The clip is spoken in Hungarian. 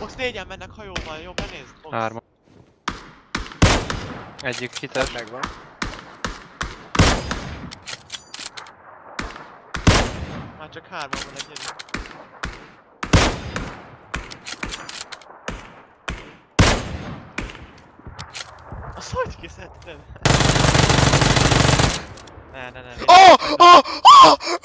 Max 4-en mennek hajóval, jó, benézd, Max. 3. Egyik hites. Megvan. Már csak 3-an van egy jön. Azt hogy kiszedted? Ne.